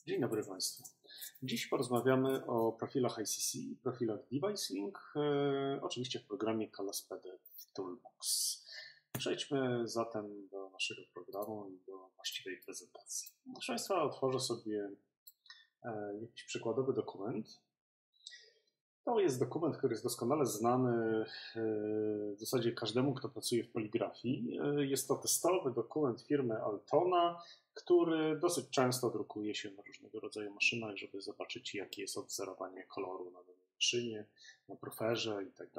Dzień dobry Państwu. Dziś porozmawiamy o profilach ICC i profilach Device Link, oczywiście w programie Callas PDF Toolbox. Przejdźmy zatem do naszego programu i do właściwej prezentacji. Proszę Państwa, otworzę sobie jakiś przykładowy dokument. To jest dokument, który jest doskonale znany w zasadzie każdemu, kto pracuje w poligrafii. Jest to testowy dokument firmy Altona, który dosyć często drukuje się na różnego rodzaju maszynach, żeby zobaczyć, jakie jest odwzorowanie koloru na danej maszynie, na proferze itd.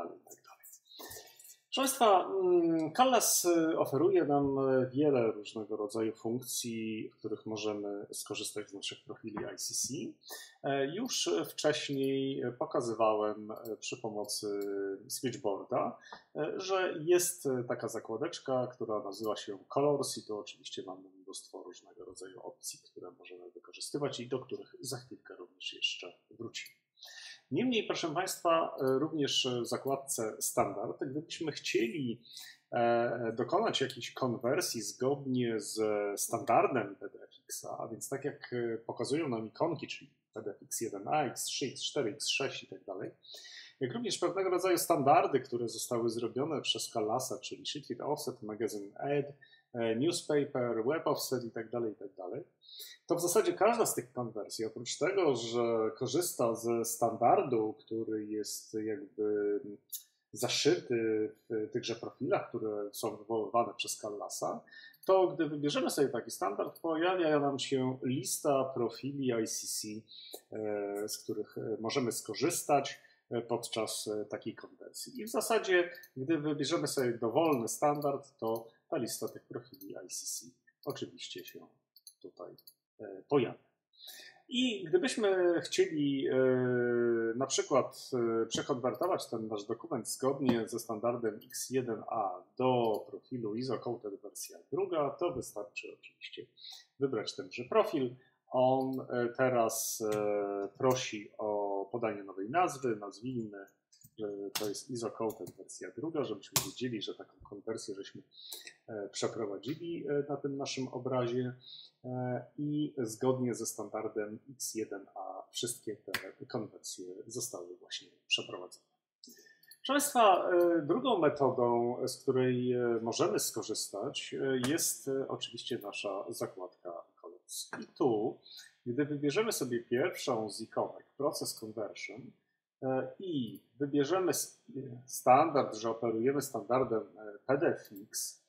Proszę Państwa, Callas oferuje nam wiele różnego rodzaju funkcji, w których możemy skorzystać z naszych profili ICC. Już wcześniej pokazywałem przy pomocy switchboarda, że jest taka zakładeczka, która nazywa się Colors i tu oczywiście mamy mnóstwo różnego rodzaju opcji, które możemy wykorzystywać i do których za chwilkę również jeszcze wrócimy. Niemniej, proszę Państwa, również w zakładce Standard, gdybyśmy chcieli dokonać jakiejś konwersji zgodnie z standardem PDFX-a, a więc tak jak pokazują nam ikonki, czyli PDFX1A, X3, X4, X6 i tak dalej, jak również pewnego rodzaju standardy, które zostały zrobione przez Callasa, czyli Sheet Offset, Magazine Add, Newspaper, Web Offset i tak dalej, to w zasadzie każda z tych konwersji, oprócz tego, że korzysta ze standardu, który jest jakby zaszyty w tychże profilach, które są wywoływane przez Callasa, to gdy wybierzemy sobie taki standard, pojawia nam się lista profili ICC, z których możemy skorzystać podczas takiej konwersji. I w zasadzie, gdy wybierzemy sobie dowolny standard, to ta lista tych profili ICC oczywiście się tutaj pojawia. I gdybyśmy chcieli na przykład przekonwertować ten nasz dokument zgodnie ze standardem X1A do profilu ISO-Coated wersja druga, to wystarczy oczywiście wybrać tenże profil. On teraz prosi o podanie nowej nazwy, nazwijmy, że to jest ISO-Coated wersja druga, żebyśmy wiedzieli, że taką konwersję żeśmy przeprowadzili na tym naszym obrazie i zgodnie ze standardem X1A wszystkie te konwersje zostały właśnie przeprowadzone. Proszę Państwa, drugą metodą, z której możemy skorzystać, jest oczywiście nasza zakładka Colors. I tu, gdy wybierzemy sobie pierwszą z ikonek, Process Conversion, i wybierzemy standard, że operujemy standardem PDFX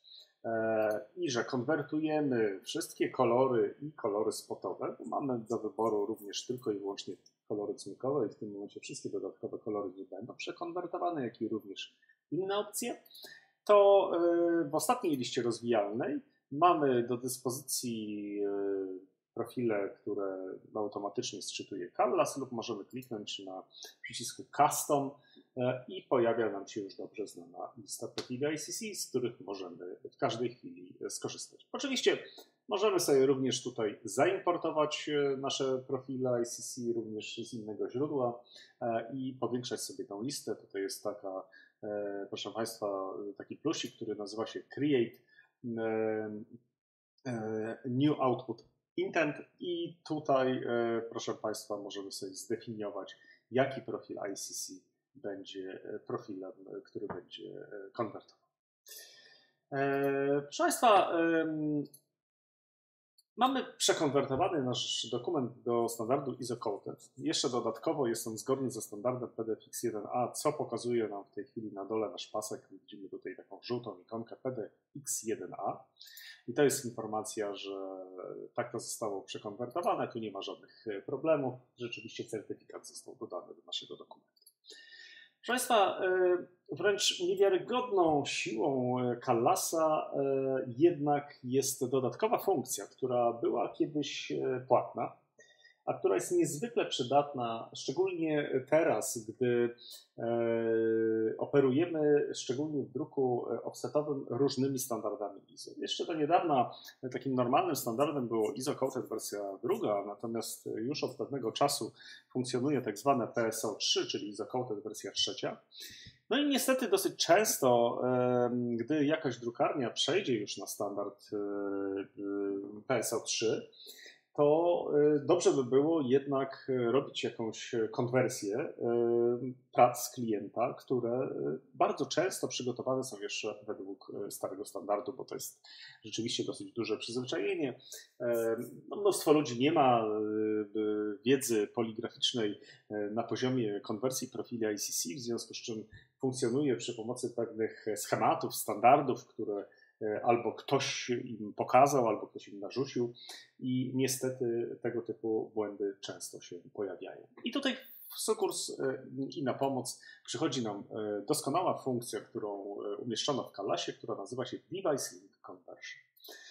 i że konwertujemy wszystkie kolory i kolory spotowe, to mamy do wyboru również tylko i wyłącznie kolory cynkowe i w tym momencie wszystkie dodatkowe kolory nie będą przekonwertowane, jak i również inne opcje. To w ostatniej liście rozwijalnej mamy do dyspozycji profile, które automatycznie sczytuje Callas, lub możemy kliknąć na przycisku Custom i pojawia nam się już dobrze znana lista profili ICC, z których możemy w każdej chwili skorzystać. Oczywiście możemy sobie również tutaj zaimportować nasze profile ICC również z innego źródła i powiększać sobie tą listę. Tutaj jest taka, proszę Państwa, taki plusik, który nazywa się Create New Output Intent i tutaj, proszę Państwa, możemy sobie zdefiniować, jaki profil ICC będzie profilem, który będzie konwertował. Proszę Państwa, mamy przekonwertowany nasz dokument do standardu ISO-Coated. Jeszcze dodatkowo jest on zgodny ze standardem PDFX1A, co pokazuje nam w tej chwili na dole nasz pasek. Widzimy tutaj taką żółtą ikonkę PDFX1A. I to jest informacja, że tak to zostało przekonwertowane, tu nie ma żadnych problemów. Rzeczywiście certyfikat został dodany do naszego dokumentu. Proszę Państwa, wręcz niewiarygodną siłą Callasa jednak jest dodatkowa funkcja, która była kiedyś płatna, a która jest niezwykle przydatna, szczególnie teraz, gdy operujemy, szczególnie w druku offsetowym, różnymi standardami ISO. Jeszcze do niedawna takim normalnym standardem było ISO-Coated wersja druga, natomiast już od pewnego czasu funkcjonuje tak zwane PSO3, czyli ISO-Coated wersja trzecia. No i niestety dosyć często, gdy jakaś drukarnia przejdzie już na standard PSO3, to dobrze by było jednak robić jakąś konwersję prac klienta, które bardzo często przygotowane są jeszcze według starego standardu, bo to jest rzeczywiście dosyć duże przyzwyczajenie. Mnóstwo ludzi nie ma wiedzy poligraficznej na poziomie konwersji profili ICC, w związku z czym funkcjonuje przy pomocy pewnych schematów, standardów, które albo ktoś im pokazał, albo ktoś im narzucił i niestety tego typu błędy często się pojawiają. I tutaj w sukurs i na pomoc przychodzi nam doskonała funkcja, którą umieszczono w Callasie, która nazywa się Device Link Conversion.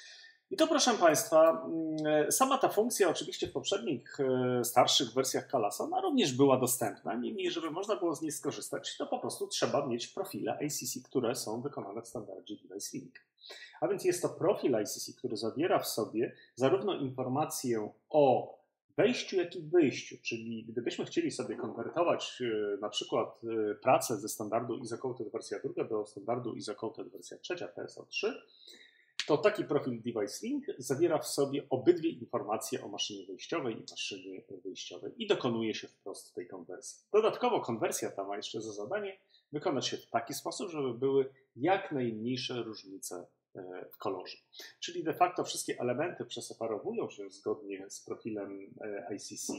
I to, proszę Państwa, sama ta funkcja oczywiście w poprzednich, starszych wersjach Callasa, ona również była dostępna, niemniej żeby można było z niej skorzystać, to po prostu trzeba mieć profile ICC, które są wykonane w standardzie Device Link. A więc jest to profil ICC, który zawiera w sobie zarówno informację o wejściu, jak i wyjściu, czyli gdybyśmy chcieli sobie konwertować na przykład pracę ze standardu ISO-Coated wersja 2 do standardu ISO-Coated wersja 3, TSO3, to taki profil Device Link zawiera w sobie obydwie informacje o maszynie wejściowej i maszynie wyjściowej i dokonuje się wprost tej konwersji. Dodatkowo konwersja ta ma jeszcze za zadanie wykonać się w taki sposób, żeby były jak najmniejsze różnice w kolorze. Czyli de facto wszystkie elementy przeseparowują się zgodnie z profilem ICC,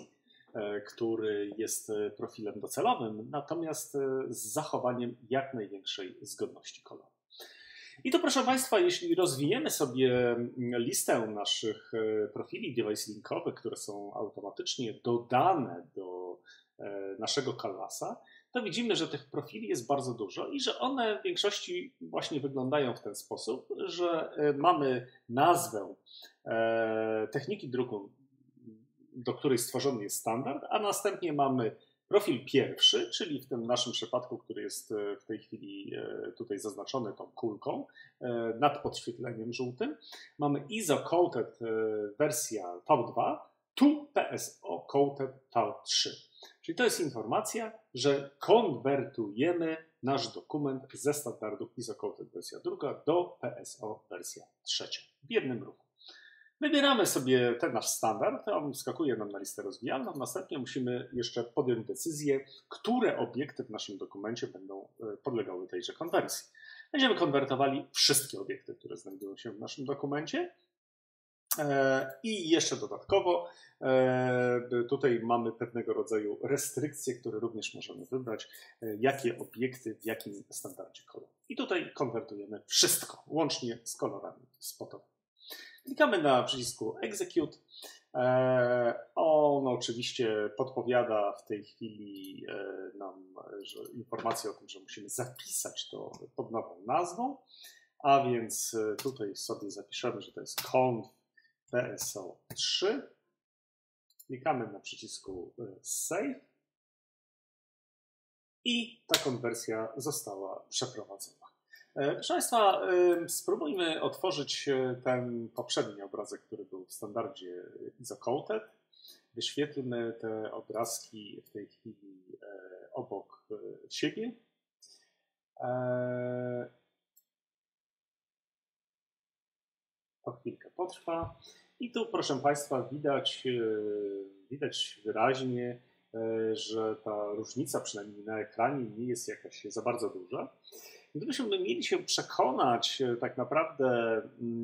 który jest profilem docelowym, natomiast z zachowaniem jak największej zgodności koloru. I to, proszę Państwa, jeśli rozwijemy sobie listę naszych profili device linkowych, które są automatycznie dodane do naszego Callasa, to widzimy, że tych profili jest bardzo dużo i że one w większości właśnie wyglądają w ten sposób, że mamy nazwę techniki druku, do której stworzony jest standard, a następnie mamy profil pierwszy, czyli w tym naszym przypadku, który jest w tej chwili tutaj zaznaczony tą kulką nad podświetleniem żółtym, mamy ISO-Coated wersja V2 to PSO Coated V3. Czyli to jest informacja, że konwertujemy nasz dokument ze standardu ISO-Coated wersja 2 do PSO wersja 3 w jednym ruchu. Wybieramy sobie ten nasz standard, on wskakuje nam na listę rozwijalną, następnie musimy jeszcze podjąć decyzję, które obiekty w naszym dokumencie będą podlegały tejże konwersji. Będziemy konwertowali wszystkie obiekty, które znajdują się w naszym dokumencie. I jeszcze dodatkowo tutaj mamy pewnego rodzaju restrykcje, które również możemy wybrać, jakie obiekty w jakim standardzie koloru. I tutaj konwertujemy wszystko, łącznie z kolorami spotowymi. Klikamy na przycisku Execute. On oczywiście podpowiada w tej chwili nam informację o tym, że musimy zapisać to pod nową nazwą, a więc tutaj sobie zapiszemy, że to jest conv PSO3. Klikamy na przycisku Save i ta konwersja została przeprowadzona. Proszę Państwa, spróbujmy otworzyć ten poprzedni obrazek, który był w standardzie ISO-Coated. Wyświetlmy te obrazki w tej chwili obok siebie. To chwilkę potrwa. I tu, proszę Państwa, widać wyraźnie, że ta różnica, przynajmniej na ekranie, nie jest jakaś za bardzo duża. Gdybyśmy mieli się przekonać tak naprawdę,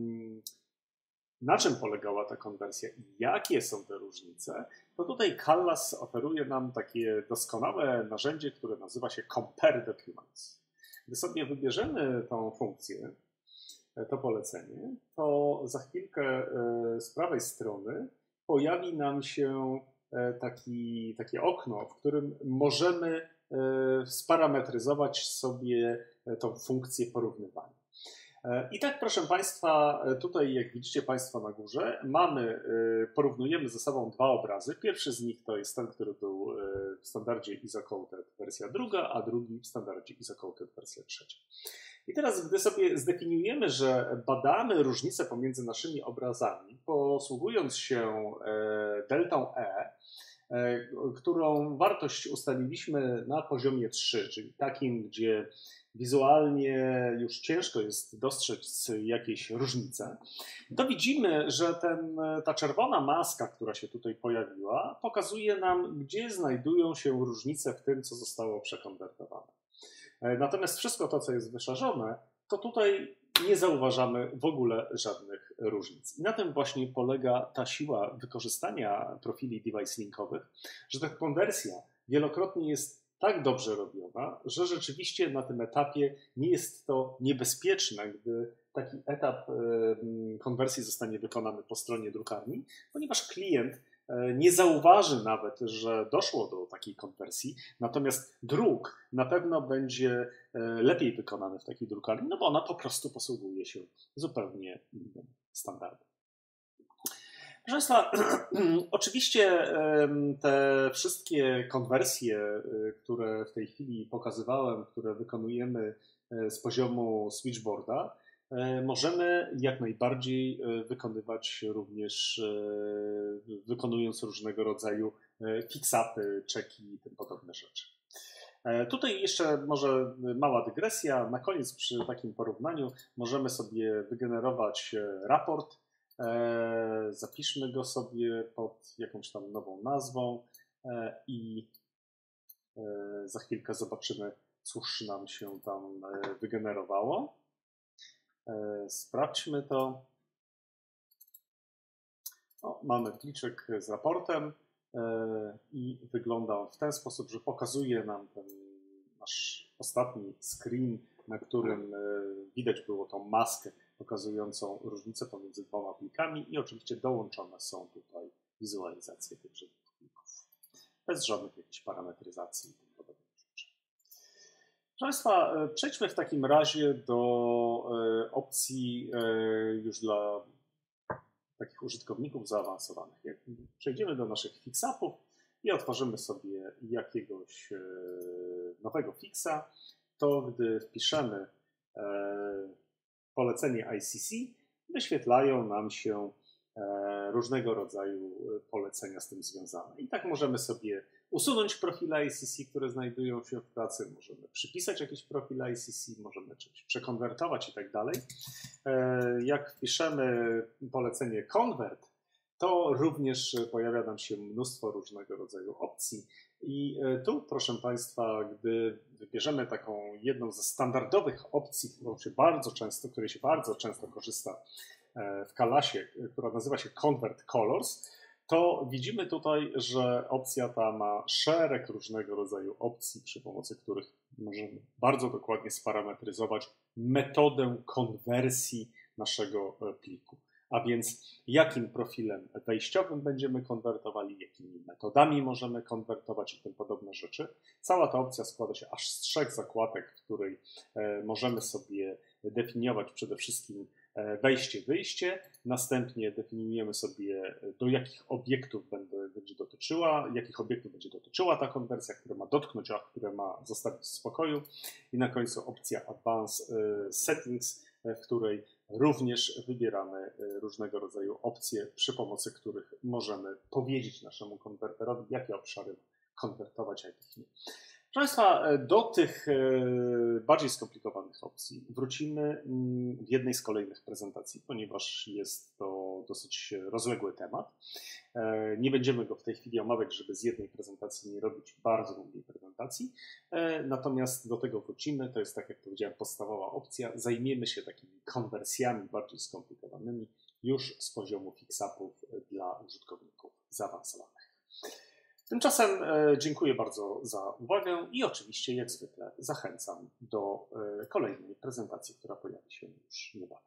na czym polegała ta konwersja i jakie są te różnice, to tutaj Callas oferuje nam takie doskonałe narzędzie, które nazywa się Compare Documents. Gdy sobie wybierzemy tą funkcję, to polecenie, to za chwilkę z prawej strony pojawi nam się takie okno, w którym możemy sparametryzować sobie tą funkcję porównywania. I tak, proszę Państwa, tutaj jak widzicie Państwo na górze, porównujemy ze sobą dwa obrazy. Pierwszy z nich to jest ten, który był w standardzie ISO-Coated wersja 2, a drugi w standardzie ISO-Coated wersja 3. I teraz, gdy sobie zdefiniujemy, że badamy różnice pomiędzy naszymi obrazami, posługując się deltą E, którą wartość ustaliliśmy na poziomie 3, czyli takim, gdzie wizualnie już ciężko jest dostrzec jakieś różnice, to widzimy, że ta czerwona maska, która się tutaj pojawiła, pokazuje nam, gdzie znajdują się różnice w tym, co zostało przekonwertowane. Natomiast wszystko to, co jest wyszarzone, to tutaj nie zauważamy w ogóle żadnych różnic. I na tym właśnie polega ta siła wykorzystania profili device linkowych, że ta konwersja wielokrotnie jest tak dobrze robiona, że rzeczywiście na tym etapie nie jest to niebezpieczne, gdy taki etap konwersji zostanie wykonany po stronie drukarni, ponieważ klient nie zauważy nawet, że doszło do takiej konwersji, natomiast druk na pewno będzie lepiej wykonany w takiej drukarni, no bo ona po prostu posługuje się zupełnie innym standardem. Proszę Państwa, oczywiście te wszystkie konwersje, które w tej chwili pokazywałem, które wykonujemy z poziomu switchboarda, możemy jak najbardziej wykonywać również wykonując różnego rodzaju fix-upy, czeki i tym podobne rzeczy. Tutaj jeszcze może mała dygresja. Na koniec przy takim porównaniu możemy sobie wygenerować raport. Zapiszmy go sobie pod jakąś tam nową nazwą i za chwilkę zobaczymy, cóż nam się tam wygenerowało. Sprawdźmy to. O, mamy pliczek z raportem i wygląda on w ten sposób, że pokazuje nam ten nasz ostatni screen, na którym widać było tą maskę pokazującą różnicę pomiędzy dwoma plikami i oczywiście dołączone są tutaj wizualizacje tychże plików. Bez żadnych jakichś parametryzacji i tym podobnych rzeczy. Proszę Państwa, przejdźmy w takim razie do opcji już dla takich użytkowników zaawansowanych. Jak przejdziemy do naszych fix-upów i otworzymy sobie jakiegoś nowego fixa, to gdy wpiszemy polecenie ICC, wyświetlają nam się różnego rodzaju polecenia z tym związane. I tak możemy sobie usunąć profile ICC, które znajdują się w pracy, możemy przypisać jakiś profil ICC, możemy czymś przekonwertować i tak dalej. Jak wpiszemy polecenie convert, to również pojawia nam się mnóstwo różnego rodzaju opcji. I tu, proszę Państwa, gdy wybierzemy taką jedną ze standardowych opcji, której się bardzo często korzysta w Kalasie, która nazywa się Convert Colors, to widzimy tutaj, że opcja ta ma szereg różnego rodzaju opcji, przy pomocy których możemy bardzo dokładnie sparametryzować metodę konwersji naszego pliku. A więc jakim profilem wejściowym będziemy konwertowali, jakimi metodami możemy konwertować i tym podobne rzeczy. Cała ta opcja składa się aż z 3 zakładek, w której możemy sobie definiować przede wszystkim wejście, wyjście. Następnie definiujemy sobie, do jakich obiektów jakich obiektów będzie dotyczyła ta konwersja, które ma dotknąć, a które ma zostawić w spokoju. I na końcu opcja Advanced Settings, w której również wybieramy różnego rodzaju opcje, przy pomocy których możemy powiedzieć naszemu konwerterowi, jakie obszary konwertować, a jakich nie. Proszę Państwa, do tych bardziej skomplikowanych opcji wrócimy w jednej z kolejnych prezentacji, ponieważ jest to dosyć rozległy temat. Nie będziemy go w tej chwili omawiać, żeby z jednej prezentacji nie robić bardzo długiej prezentacji, natomiast do tego wrócimy. To jest, tak jak powiedziałem, podstawowa opcja. Zajmiemy się takimi konwersjami bardziej skomplikowanymi już z poziomu fix-upów dla użytkowników zaawansowanych. Tymczasem dziękuję bardzo za uwagę i oczywiście, jak zwykle, zachęcam do kolejnej prezentacji, która pojawi się już niebawem.